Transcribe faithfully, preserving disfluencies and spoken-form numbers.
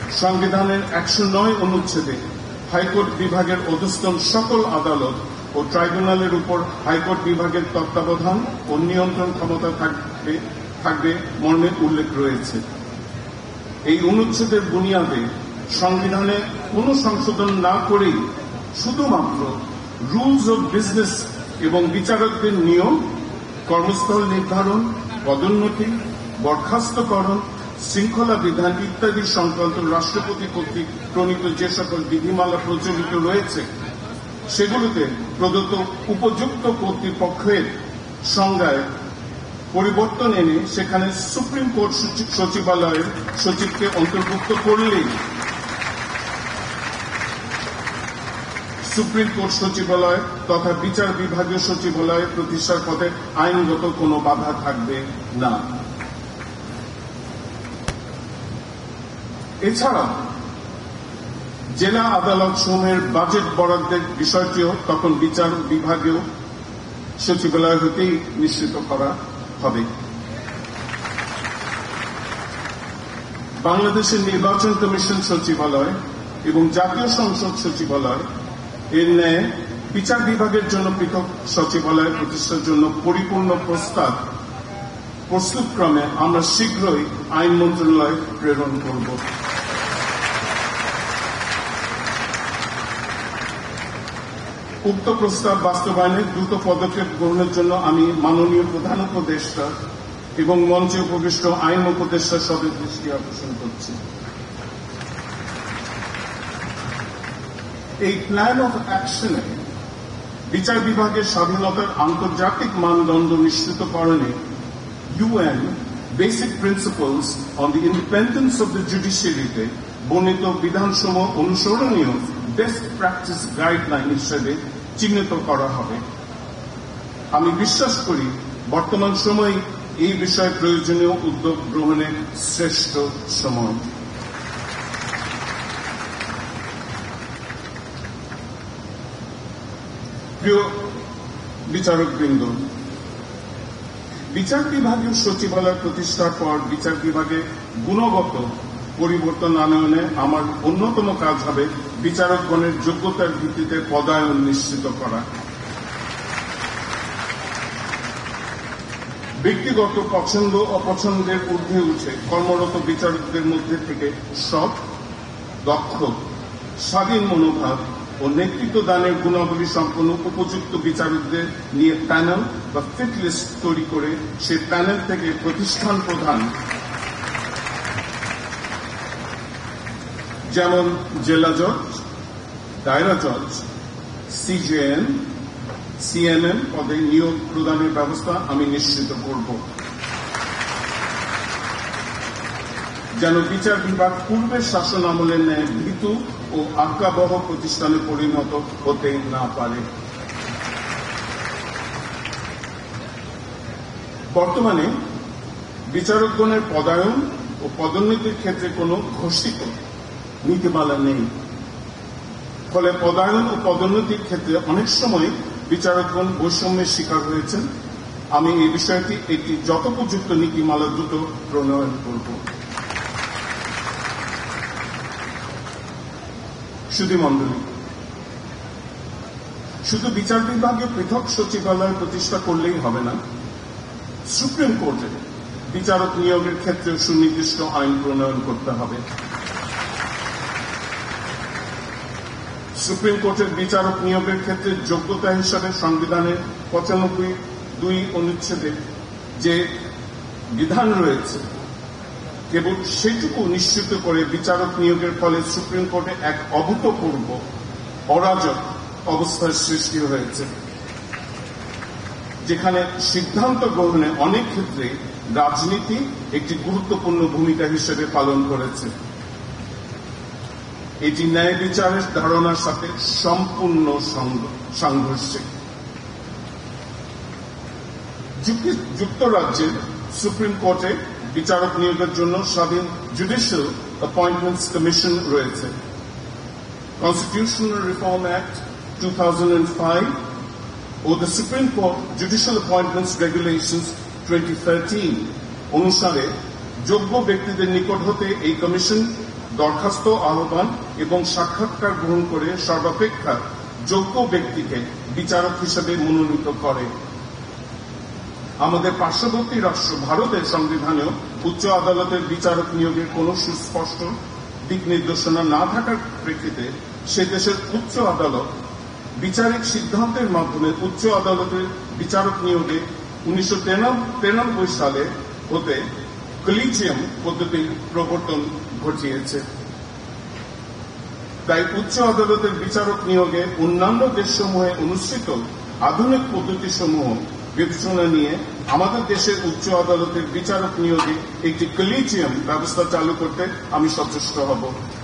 সংবিধানের একশো নয় অনুচ্ছেদে হাইকোর্ট বিভাগের অধস্তন সকল আদালত ও ট্রাইব্যুনালের উপর হাইকোর্ট বিভাগের তত্ত্বাবধান ও নিয়ন্ত্রণ ক্ষমতা থাকবে থাকবে মর্মে উল্লেখ রয়েছে। এই অনুচ্ছেদের বুনিয়াদে সংবিধানে কোনো সংশোধন না করেই শুধুমাত্র রুলস অব বিজনেস এবং বিচারকদের নিয়ম, কর্মস্থল নির্ধারণ, পদোন্নতি, বরখাস্তকরণ, শৃঙ্খলা বিধান ইত্যাদি সংক্রান্ত রাষ্ট্রপতি কর্তৃক প্রণীত যে সকল বিধিমালা প্রচলিত রয়েছে সেগুলোতে প্রদত্ত উপযুক্ত কর্তৃপক্ষের সংজ্ঞায় পরিবর্তন এনে সেখানে সুপ্রিম কোর্ট সচিবালয়ের সচিবকে অন্তর্ভুক্ত করলেই সুপ্রিম কোর্ট সচিবালয় তথা বিচার বিভাগীয় সচিবালয় প্রতিষ্ঠার পথে আইনগত কোনো বাধা থাকবে না। এছাড়া জেলা আদালত সমূহের বাজেট বরাদ্দের বিষয়টিও তখন বিচার বিভাগীয় সচিবালয় হতেই নিশ্চিত করা হবে। বাংলাদেশের নির্বাচন কমিশন সচিবালয় এবং জাতীয় সংসদ সচিবালয় এর ন্যায় বিচার বিভাগের জন্য পৃথক সচিবালয় প্রতিষ্ঠার জন্য পরিপূর্ণ প্রস্তাব প্রস্তুতক্রমে আমরা শীঘ্রই আইন মন্ত্রণালয়ে প্রেরণ করব। উক্ত প্রস্তাব বাস্তবায়নে দ্রুত পদক্ষেপ গ্রহণের জন্য আমি মাননীয় প্রধান উপদেষ্টা এবং মঞ্চে উপবিষ্ট আইন উপদেষ্টার সদের দৃষ্টি আকর্ষণ করছি। এই প্ল্যান অফ অ্যাকশনে বিচার বিভাগের স্বাধীনতার আন্তর্জাতিক মানদণ্ড নিশ্চিতকরণে UN basic principles on the independence of the জুডিশিয়ারিতে বর্ণিত বিধানসমূহ অনুসরণীয় বেস্ট প্র্যাকটিস গাইডলাইন হিসেবে চিহ্নিত করা হবে। আমি বিশ্বাস করি বর্তমান সময়ে এই বিষয়ে প্রয়োজনীয় উদ্যোগ গ্রহণের শ্রেষ্ঠ সময়। প্রিয় বিচারকবৃন্দ, বিচার বিভাগীয় সচিবালয় প্রতিষ্ঠার পর বিচার বিভাগে গুণগত পরিবর্তন আনয়নে আমার অন্যতম কাজ হবে বিচারকগণের যোগ্যতার ভিত্তিতে পদায়ন নিশ্চিত করা। ব্যক্তিগত পছন্দ অপছন্দের ঊর্ধ্বে উঠে কর্মরত বিচারকদের মধ্যে থেকে সৎ, দক্ষ, স্বাধীন মনোভাব ও নেতৃত্ব দানের গুণাবলী সম্পন্ন উপযুক্ত বিচারকদের নিয়ে প্যানেল বা ফিট লিস্ট তৈরি করে সেই প্যানেল থেকে প্রতিষ্ঠান প্রধান যেমন জেলা জজ, দায়রা জজ, সিজেএন, সিএমএম পদে নিয়োগ প্রদানের ব্যবস্থা আমি নিশ্চিত করব, যেন বিচার বিভাগ পূর্বের শাসন আমলের ন্যায় ভীতু ও আজ্ঞাবহ প্রতিষ্ঠানে পরিণত হতে না পারে। বর্তমানে বিচারকগণের পদায়ন ও পদোন্নতির ক্ষেত্রে কোনো ঘোষিত নীতিমালা নেই। ফলে পদায়ন ও পদোন্নতির ক্ষেত্রে অনেক সময় বিচারকগণ বৈষম্যের শিকার হয়েছেন। আমি এই বিষয়টি একটি যথোপযুক্ত নীতিমালা দ্রুত প্রণয়ন করব। সুধীমণ্ডলী, শুধু বিচার বিভাগে পৃথক সচিবালয় প্রতিষ্ঠা করলেই হবে না, সুপ্রিম কোর্টে বিচারক নিয়োগের ক্ষেত্রে সুনির্দিষ্ট আইন প্রণয়ন করতে হবে। সুপ্রিম কোর্টের বিচারক নিয়োগের ক্ষেত্রে যোগ্যতা হিসাবে সংবিধানের পঁচানব্বই দুই অনুচ্ছেদে যে বিধান রয়েছে কেবল সেটুকু নিশ্চিত করে বিচারক নিয়োগের ফলে সুপ্রিম কোর্টে এক অভূতপূর্ব অরাজক অবস্থার সৃষ্টি হয়েছে, যেখানে সিদ্ধান্ত গ্রহণে অনেক ক্ষেত্রে রাজনীতি একটি গুরুত্বপূর্ণ ভূমিকা হিসেবে পালন করেছে। এটি ন্যায় বিচারের ধারণার সাথে সম্পূর্ণ সাংঘর্ষিক। যুক্তরাজ্যের সুপ্রিম কোর্টে বিচারক নিয়োগের জন্য স্বাধীন জুডিশিয়াল অ্যাপয়েন্টমেন্টস কমিশন রয়েছে। Constitutional reform act two thousand five ও the supreme court judicial appointments regulations twenty thirteen অনুসারে যোগ্য ব্যক্তিদের নিকট হতে এই কমিশন দরখাস্ত আহ্বান এবং সাক্ষাৎকার গ্রহণ করে সর্বাপেক্ষা যোগ্য ব্যক্তিকে বিচারক হিসেবে মনোনীত করে। আমাদের পার্শ্ববর্তী রাষ্ট্র ভারতের সংবিধানেও উচ্চ আদালতের বিচারক নিয়োগের কোন সুস্পষ্ট দিক নির্দেশনা না থাকার প্রেক্ষিতে সে দেশের উচ্চ আদালত বিচারিক সিদ্ধান্তের মাধ্যমে উচ্চ আদালতের বিচারক নিয়োগে উনিশশো তিরানব্বই সালে হতে কলিজিয়াম পদ্ধতির প্রবর্তন ঘটিয়েছে। তাই উচ্চ আদালতের বিচারক নিয়োগে অন্যান্য দেশসমূহে অনুষ্ঠিত আধুনিক পদ্ধতিসমূহ বিবেচনা নিয়ে আমাদের দেশের উচ্চ আদালতের বিচারক নিয়োগে একটি কলিজিয়াম ব্যবস্থা চালু করতে আমি সচেষ্ট হব।